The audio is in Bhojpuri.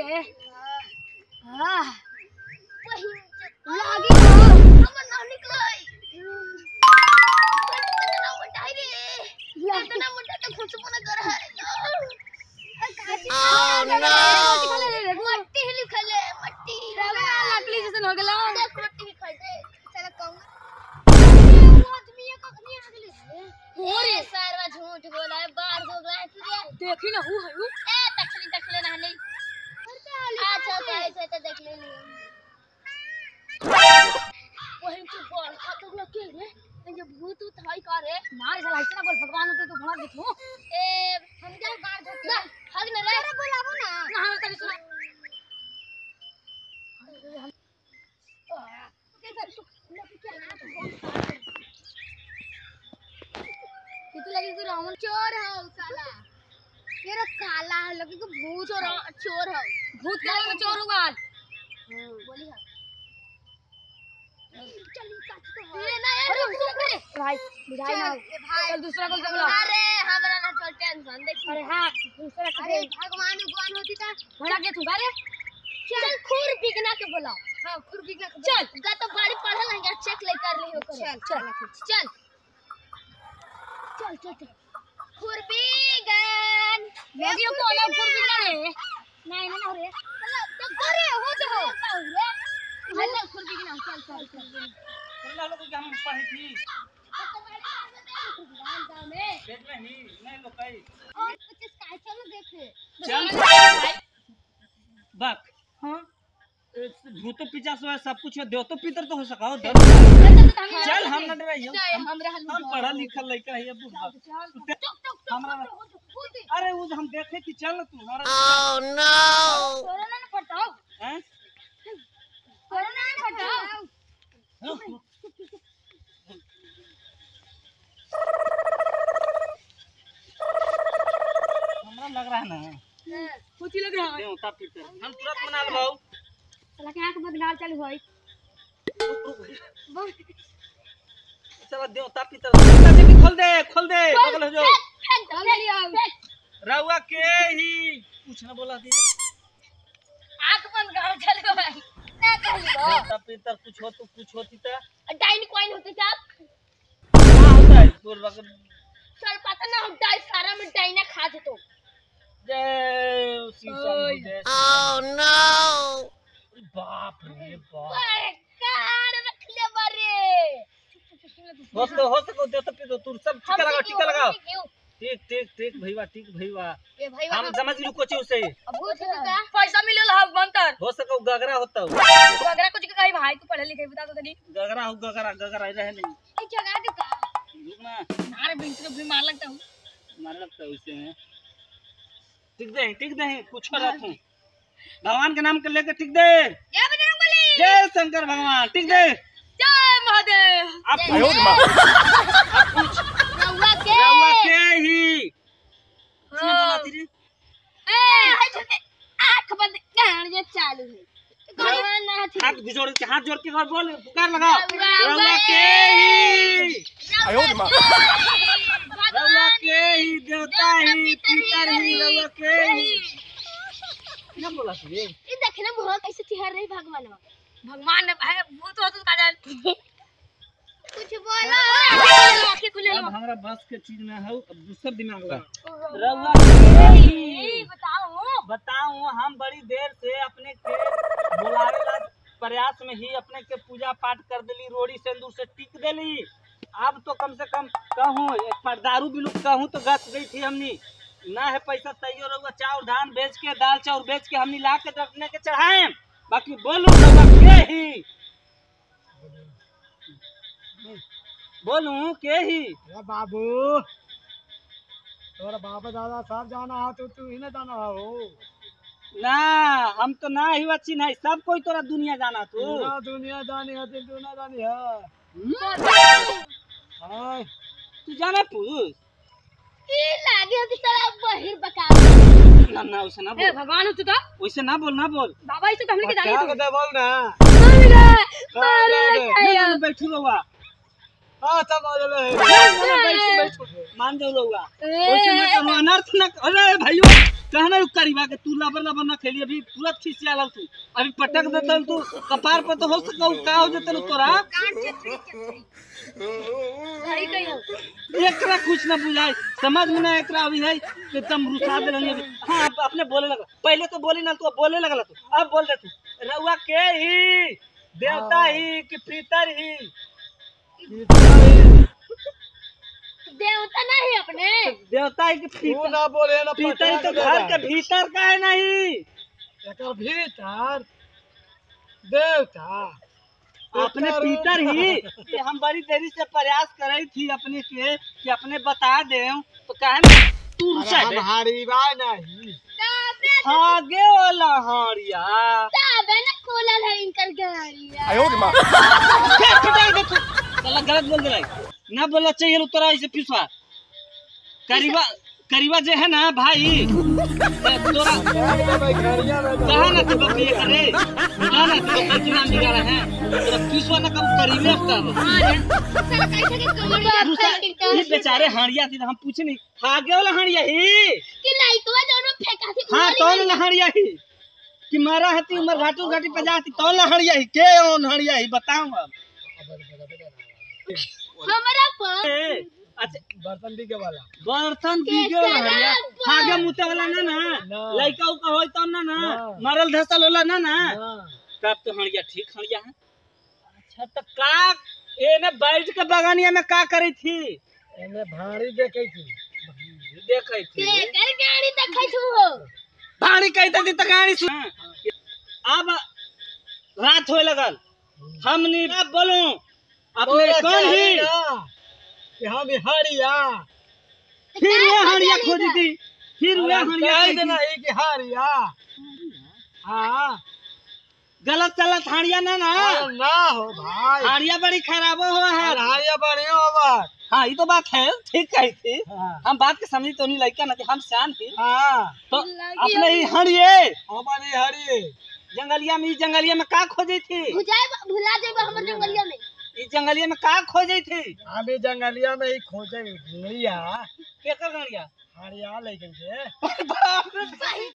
रे हां वही लागी हमर ना निकलै इतना मोटा रे इतना मोटा तो खुशबू न कर है मट्टी ही लिखल है मट्टी लकड़ी जैसे हो गेलो देख मट्टी ही खाई दे चल कहूं आदमी ये कखनी आ गेले हो रे सरवा झूठ बोला है बाहर हो गया तुझे देखी ना हु हयु ए देखले ना नहीं अच्छा कहे से तो देख ले वही तो बोल तो लगे रे ये भूत थाई का रे मार चला इतना बोल भगवान तो भला देखो ए हम क्या गाड़ धोते हग न रे अरे बुलाबो ना हां तनी सुना कितु लगी तू रावण चोर हो साला तेरा काला है लगे को भूत चोर हो भूत का चोर हुआ बोली है चल काट तो ये ना अरे भाई बुझाई ना भाई चल दूसरा को बोला अरे हमरा ना चल टेंशन देख अरे हां दूसरा अरे भगवान भगवान होती था भड़ा के तू बारे चल खूर बिगना के बोला हां खूर बिगना के चल गा तो बाड़ी पढ़ल है चेक ले कर ली हो चल चल चल चल खूर बिगन वीडियो को अलग कर बिना रे नहीं ना रे तो करे हो तो चल खूर बिगना चल तुम लोग को हम पढ़ी थी देख नहीं लोग कई और 25 का चलो देखे चल बक हां भूतो पिचास है सब कुछ है देवतो पितर तो हो सका हो चल हम न डराइयो हम पढ़ा लिखल लइका है अब हमरा अरे वो हम देखे कि चल तू हमारा ओह नो कोरोना न फटाओ हैं कोरोना न फटाओ हमरा लग रहा है ना कुछ लग रहा है देवता पितर हम तुरंत बना लबाऊ साला के आंख बदलाल चालू होई चल देवता पितर जल्दी खोल दे बगल हो जाओ रउआ के ही कुछ न बोला दी आंख बंद कर चल भाई ना कहली देवता पितर कुछ हो तो कुछ होती था डाइन कॉइन होती था क्या होता है तोर बगल चल पता ना हम डाइन सारा में डाइना खा देतो जय सीसन जय ओह नो बाप रे बाप कार रख ले बारे हो सको देवता पितर तू सब टीका लगाओ ठीक भईवा ये भाई हम समझ लू कोचे उसे भूत का पैसा मिलेला हम बनतर हो सको गगरा होता हो वगैरह कुछ कहीं भाई तू पढ़े लिखे बता तो तनी गगरा रहे नहीं ये जगह दुका रुकना मारे बिंच भी मार लगता हूं मारे लगता है उसे टिक दे कुछ रखूं भगवान के नाम के लेके टिक दे जय बजरंगबली जय शंकर भगवान टिक दे जय महादेव आप रउआ के के ही किसने बोला थी रे ए आंख बंद कर ये चालू है भगवान ना थी हाथ जोड़ के बोल पुकार लगाओ रउआ के ही रउआ के ही देवता ही पितर ही रउआ के ही क्या बोला थी रे ये देखना मुंह कैसे तिहर रही भगवान भगवान ने भाई भूत हो तो काजल कुछ बोला आंखें खुले अब हमरा बस के चीज में है अब दूसरा दिमाग लगा रउआ बताओ हम बड़ी देर से अपने के बुलावे ला प्रयास में ही अपने के पूजा पाठ कर देली रोड़ी सिंदूर से टिक देली अब तो कम से कम कहूँ एक पर दारू भी लुक कहूँ तो गच गई थी हमनी ना है पैसा तैयो रउआ चाउर धान बेच के दाल चाउर बेच के हमनी ला के रखने के चढ़ाए बाकी बोलू रउआ के ही बोलू के ही बाबू तोरा बाबा दादा सब जाना हो तो तू ही ना जाना हो ना हम तो ना ही अच्छी नहीं सब कोई तोरा दुनिया जाना तू पूरा दुनिया जानी है तू ना जानी है हाय तू जाना पुरुष की लागे कि साला बहिर बका ना वैसे ना ए बोल भगवान हो तू तो वैसे ना बोल बाबा इसे तो हमने के जानी क्या कहते बोल ना बैठू रहुआ हाँ समझ ले मान जाओ रहुआ वैसे न करो अनर्थ न अरे भाइयों कहना करीबा के तू लबर लबर न खेली अभी तुरंत खिसिया लग तू अभी पटक देता तू कपार पर तो हो सका का हो जते तोरा एकरा कुछ न बुझाई समझ में ना एकरा अभी है कि तुम रुसा दे रही हां अपने बोले लगा पहले तो बोली ना तू बोले लगला तू अब बोल दे तू रहुआ के ही देवता ही कि पितर ही देवता नहीं अपने देवता है कि तू पितर ना बोले ना पितर तो घर के भीतर का है नहीं एकर भीतर देवता अपने पितर ही कि हम बड़ी देरी से प्रयास करे थी अपने के कि अपने बता दे तो काहे तू हम हारीबा नहीं आगे वाला हारिया तबे ना खोला है इनकर गाड़िया चला गलत बोल दे ना बोलना चाहिए तोरा ऐसे पिछवा करीबा करीबा जे है ना भाई तोरा कहा ना तो बकरी करे ना ना तो कितना बिगाड़ा है तोरा पिछवा ना कब करीबे कर ये बेचारे हाड़िया थी हम पूछे नहीं आगे वाला हाड़िया ही कि लाइटवा दोनों फेंका थी हां कौन लहड़िया ही कि मारा हती उमर घाटू घाटी 50 थी कौन लहड़िया ही के कौन हड़िया ही बताऊं अब हमारा पर अच्छा बर्तन बिके वाला बर्तन बिके वाला हड़िया आगे मुते वाला ना ना लइका उका होय त ना ना मरल धसल होला ना ना तब तो हड़िया ठीक हड़िया है अच्छा तो का एने बैठ के बगानिया में का करी थी एने भाड़ी देखे थी देखै थी लेकर गाड़ी देखै तू हो भाड़ी कहते थी त गाड़ी सुन अब रात होए लगल हमनी अब बोलूं अपने कौन ही कि हम हारिया फिर ये हड़िया खोजी थी फिर वे हड़िया नहीं कि हारिया हाँ गलत चलत हड़िया ना ना ना हो भाई हड़िया बड़ी खराब हुआ है हारिया बढ़िया होगा हाँ ये तो बात है ठीक कही थी हाँ हम बात के समझी तो नहीं लड़का ना थी हम शान थी हाँ तो अपने ही हड़िए हमारी हारिए जंगलिया में का खोजी थी भुला जाए हमर जंगलिया में इस जंगलिया में का खोजी थी अभी जंगलिया में ही खोजे गड़िया केकर गड़िया हारिया लेकिन से